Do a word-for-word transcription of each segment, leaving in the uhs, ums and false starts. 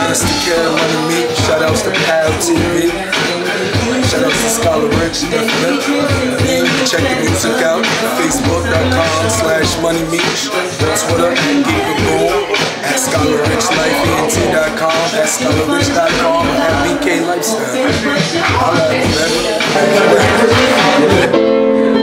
Shouts to Kid, Money Meech. Shoutouts to P O W T V. Shoutouts to Scholar Rich, definitely. And you can check the music out at facebook dot com slash Money Meech. Twitter, and Geek a Boom. At Scholar Rich Life E N T dot com. At Scholar Rich dot com. At B K Lifestyle. Holla at me, baby.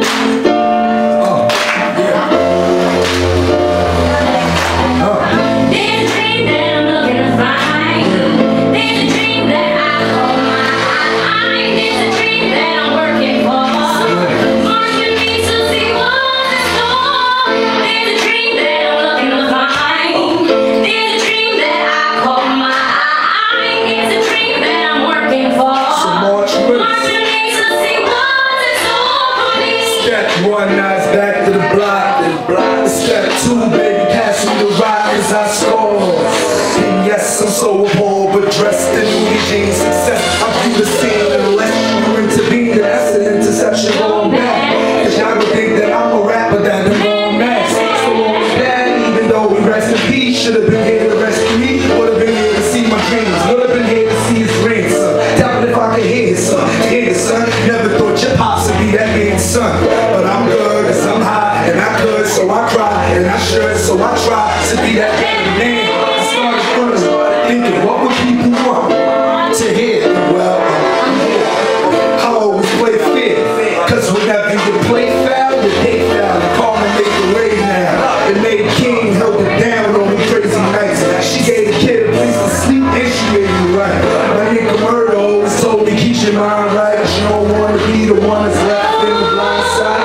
One notch back to the block, then block. Step two, baby, pass me the rock as I score. And yes, I'm so appalled, but dressed in Louis jeans success. I view the scene unless you intervene. That's an interception going back. Cause y'all would think that I'm a rapper that the wrong match. So long as that, even though we rest in peace, should have been here to rescue me. Would have been here to see my dreams. Would have been here to see his rings, son. Tell me if I could hear his son. Hear his son. Never thought your pops would be that man's son. But I'm good, cause I'm high, and I could, so I cry, and I should, so I try to be that better man. I started first, thinking, what would people want to hear? Well, I'm here. I always play fair, cause whenever you play foul, you hate foul. The karma make the way now. It made King held it down on the crazy nights. She gave the kid a place to sleep, and she made me right. My nigga Murder always told me, keep your mind right. She don't want to be the one that's left in the blind side.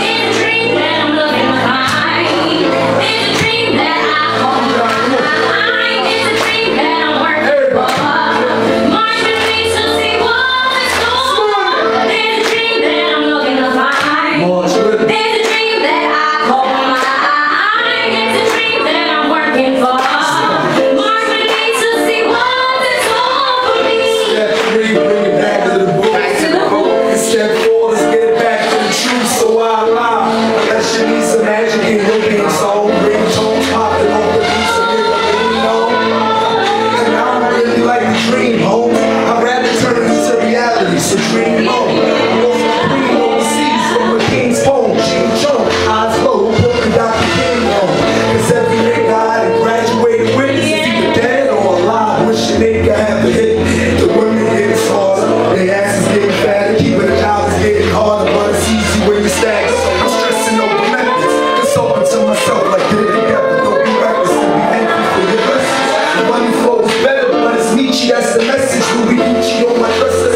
So dream on. I'm also queen overseas from a king's home. Jim Jones, eyes low, putting Doctor King on. Cause every nigga I done graduated with is either dead or alive. Wish a nigga had a hit. The women get harder, their asses getting fatter, keeping the jobs getting harder, but it's easy when you stack. I'm stressing over methods, consulting to myself like get it together. Don't be reckless and be thankful for your blessings. The money flows better, but it's Meech, that's the message. Louis Gucci on my dresser.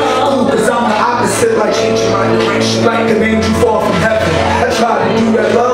Like changing my direction, like an angel fall from heaven. I try to do that love.